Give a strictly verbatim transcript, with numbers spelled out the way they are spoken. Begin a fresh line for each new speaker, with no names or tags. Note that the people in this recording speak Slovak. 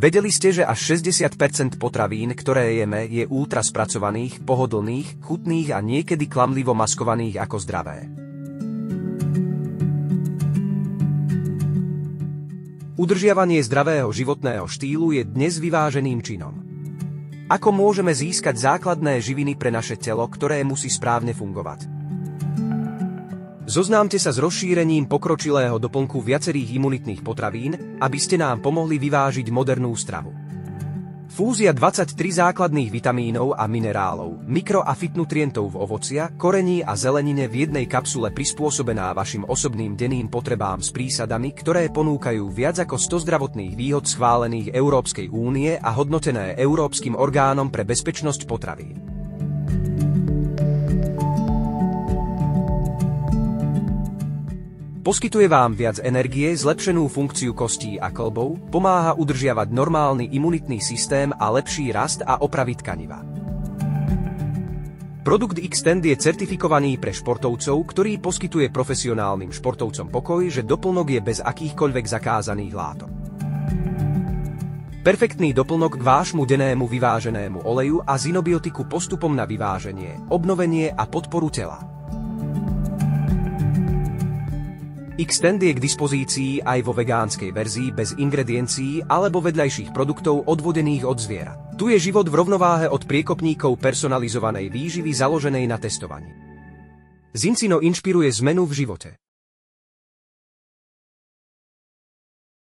Vedeli ste, že až šesťdesiat percent potravín, ktoré jeme, je ultra spracovaných, pohodlných, chutných a niekedy klamlivo maskovaných ako zdravé? Udržiavanie zdravého životného štýlu je dnes vyváženým činom. Ako môžeme získať základné živiny pre naše telo, ktoré musí správne fungovať? Zoznámte sa s rozšírením pokročilého doplnku viacerých imunitných potravín, aby ste nám pomohli vyvážiť modernú stravu. Fúzia dvadsaťtri základných vitamínov a minerálov, mikro- a fitnutrientov v ovocia, korení a zelenine v jednej kapsule prispôsobená vašim osobným denným potrebám s prísadami, ktoré ponúkajú viac ako sto zdravotných výhod schválených Európskej únie a hodnotené Európskym orgánom pre bezpečnosť potravín. Poskytuje vám viac energie, zlepšenú funkciu kostí a kĺbov, pomáha udržiavať normálny imunitný systém a lepší rast a opravy tkaniva. Produkt Xtend je certifikovaný pre športovcov, ktorý poskytuje profesionálnym športovcom pokoj, že doplnok je bez akýchkoľvek zakázaných látok. Perfektný doplnok k vášmu dennému vyváženému oleju a zinobiotiku postupom na vyváženie, obnovenie a podporu tela. Xtend je k dispozícii aj vo vegánskej verzii bez ingrediencií alebo vedľajších produktov odvodených od zvierat. Tu je život v rovnováhe od priekopníkov personalizovanej výživy založenej na testovaní. Zincino inšpiruje zmenu v živote.